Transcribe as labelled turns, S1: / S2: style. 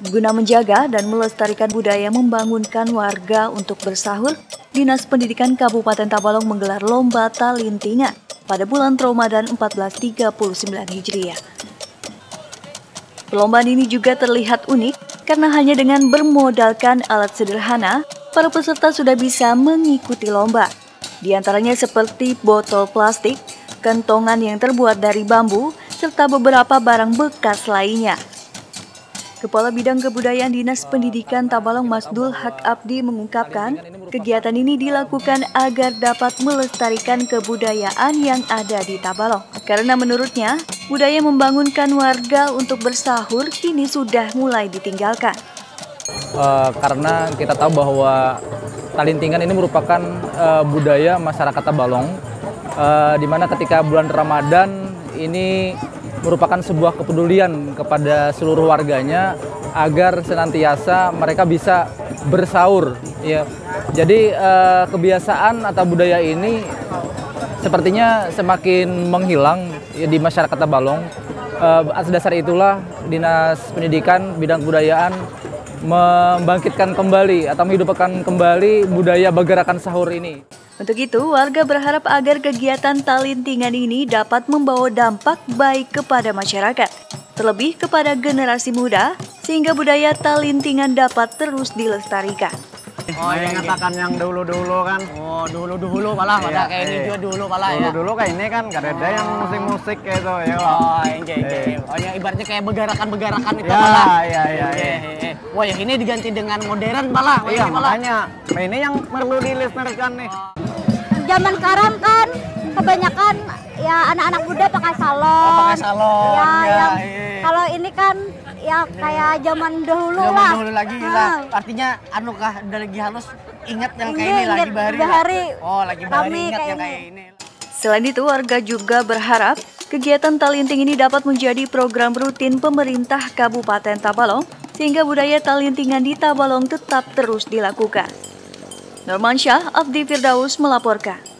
S1: Guna menjaga dan melestarikan budaya membangunkan warga untuk bersahur, Dinas Pendidikan Kabupaten Tabalong menggelar lomba talintingan pada bulan Ramadan 1439 Hijriah. Perlombaan ini juga terlihat unik karena hanya dengan bermodalkan alat sederhana, para peserta sudah bisa mengikuti lomba. Di antaranya seperti botol plastik, kentongan yang terbuat dari bambu, serta beberapa barang bekas lainnya. Kepala Bidang Kebudayaan Dinas Pendidikan Tabalong Masdul Haq Abdi mengungkapkan, kegiatan ini dilakukan agar dapat melestarikan kebudayaan yang ada di Tabalong. Karena menurutnya, budaya membangunkan warga untuk bersahur kini sudah mulai ditinggalkan.
S2: Karena kita tahu bahwa talintingan ini merupakan budaya masyarakat Tabalong, di mana ketika bulan Ramadan ini merupakan sebuah kepedulian kepada seluruh warganya agar senantiasa mereka bisa bersahur. Ya. Jadi kebiasaan atau budaya ini sepertinya semakin menghilang ya, di masyarakat Tabalong. Atas dasar itulah Dinas Pendidikan Bidang Kebudayaan membangkitkan kembali atau menghidupkan kembali budaya bergerakan sahur ini.
S1: Untuk itu, warga berharap agar kegiatan talintingan ini dapat membawa dampak baik kepada masyarakat, terlebih kepada generasi muda, sehingga budaya talintingan dapat terus dilestarikan.
S3: Oh, yang katakan yang dulu-dulu kan. Oh, dulu-dulu malah pada kayak ini juga dulu malah ya. Dulu kayak ini kan gak ada yang musik-musik kayak itu ya. Oh, yang oh, yang ibaratnya kayak begarakan-begarakan itu malah. Iya. Wah, yang ini diganti dengan modern malah. Iya, makanya. Nah, ini yang perlu dilestarikan nih.
S4: Zaman sekarang kan kebanyakan ya anak-anak muda pakai salon.
S3: Oh, pakai salon.
S4: Ya, kalau ini kan ya kayak zaman dahulu lah.
S3: Zaman dahulu lagi lah. Artinya kah udah lagi halus ingat yang kayak ini lagi bahari. Oh, lagi bahari ingat yang kayak ini.
S1: Selain itu, warga juga berharap kegiatan talinting ini dapat menjadi program rutin pemerintah Kabupaten Tabalong sehingga budaya talintingan di Tabalong tetap terus dilakukan. Normansyah Abdi Firdaus melaporkan.